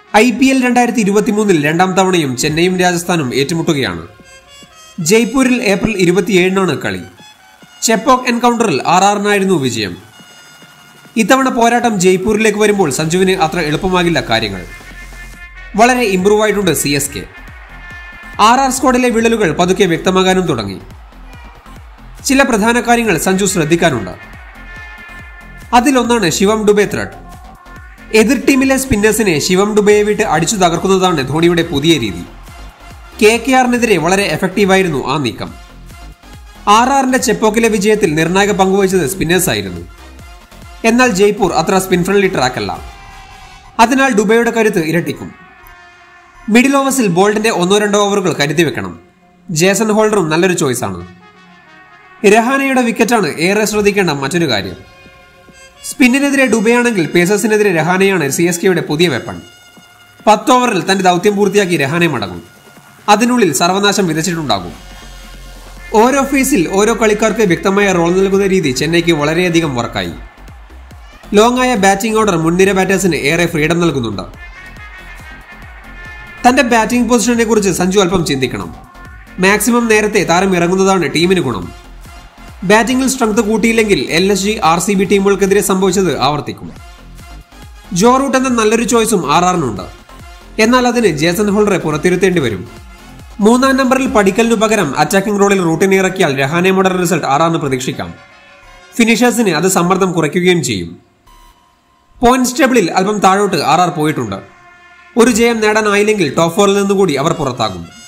IPL 2023 രണ്ടാം തവണയും ചെന്നൈയും രാജസ്ഥാനും ഏറ്റുമുട്ടുകയാണ്. ജയ്പൂരിൽ ഏപ്രിൽ 27 കളി. ചെപ്പോക്ക് എൻകൗണ്ടറിൽ RRനായിരുന്നു വിജയം. ഇത്തവണ പോരാട്ടം ജയ്പൂരിലേക്ക് വരുമ്പോൾ സഞ്ജുവിന് അത്ര എളുപ്പമാകില്ല കാര്യങ്ങൾ. വളരെ ഇംപ്രൂവ് ആയിട്ടുണ്ട് CSK. RR സ്ക്വാഡിലെ വിള്ളലുകൾ പതുക്കെ വ്യക്തമാകാനും തുടങ്ങി. ചില പ്രധാന കാര്യങ്ങൾ സഞ്ജു ശ്രദ്ധിക്കാനുണ്ട്. അതിലൊന്നാണ് ശിവം ഡുബെ ത്രെഡ്. എതിർ ടീമിലെ സ്പിന്നേഴ്സിനെ ശിവം ഡുബെയെ വിട്ട് അടിച്ചു തകർക്കുന്നതാണ് ധോണിയുടെ പുതിയ രീതി. KKRനെതിരെ വളരെ എഫക്റ്റീവായിരുന്നു ആ നീക്കം. RRന്റെ ചെപ്പോക്കിലെ വിജയത്തിൽ നിർണായക പങ്കുവഹിച്ചത് സ്പിന്നേഴ്സ് ആയിരുന്നു. എന്നാൽ ജയ്പൂർ അത്ര സ്പിൻ ഫ്രണ്ട്ലി ട്രാക്കല്ല. അതിനാൽ ഡുബെയുടെ കരുത്ത് ഇരട്ടിക്കും. മിഡിൽ ഓവേഴ്സിൽ ബോൾട്ടിന്റെ 1-2 ഓവറുകൾ കരുതി വെക്കണം. ജേസൺ ഹോൾഡറും നല്ലൊരു ചോയ്സാണ്. രഹാനെയുടെ വിക്കറ്റാണ് ഏറെ ശ്രദ്ധിക്കേണ്ട മറ്റൊരു കാര്യം. സ്പിന്നിനെതിരെ ഡുബെയാണെങ്കിൽ പേസേഴ്സിനെതിരെ രഹാനെയാണ് CSKയുടെ പുതിയ വെപ്പൺ. 10 ഓവറിൽ തന്റെ ദൗത്യം പൂർത്തിയാക്കി രഹാനെ മടങ്ങും. അതിനുള്ളിൽ സർവനാശം വിതച്ചിട്ടുണ്ടാകും. ഓരോ ഫേസിൽ ഓരോ കളിക്കാർക്ക് വ്യക്തമായ റോൾ നൽകുന്ന രീതി ചെന്നൈക്ക് വളരെയധികം വർക്കായി. ലോങ്ങായ ബാറ്റിംഗ് ഓർഡർ മുൻനിര ബാറ്റേഴ്സിന് ഏറെ ഫ്രീഡം നൽകുന്നുണ്ട്. തന്റെ ബാറ്റിംഗ് പൊസിഷനെ കുറിച്ച് സഞ്ജു അല്പം ചിന്തിക്കണം. മാക്സിമം നേരത്തെ താരം ഇറങ്ങുന്നതാണ് ടീമിന് ഗുണം. ബാറ്റിംഗിൽ സ്ട്രെങ്ത് കൂട്ടിയില്ലെങ്കിൽ LSG RCB ടീമുകൾക്കെതിരെ സംഭവിച്ചത് ആവർത്തിക്കും. ജോ റൂട്ട് എന്ന നല്ലൊരു ചോയ്സും RRനുണ്ട്. എന്നാൽ അതിന് ജേസൺ ഹോൾഡറെ പുറത്തിരുത്തേണ്ടി വരും. 3-ാം നമ്പറിൽ പടിക്കലിനു പകരം അറ്റാക്കിംഗ് റോളിൽ റൂട്ടിനെ ഇറക്കിയാൽ രഹാനെ മോഡൽ റിസൾട്ട് RRന് പ്രതീക്ഷിക്കാം. ഫിനിഷേഴ്സിന് അത് സമ്മർദ്ദം കുറയ്ക്കുകയും ചെയ്യും. പോയിന്റ്സ് ടേബിളിൽ അല്പം താഴോട്ട് RR പോയിട്ടുണ്ട്. ഒരു ജയം നേടാനായില്ലെങ്കിൽ ടോപ്പ് 4-ൽ നിന്നുകൂടി അവർ പുറത്താകും.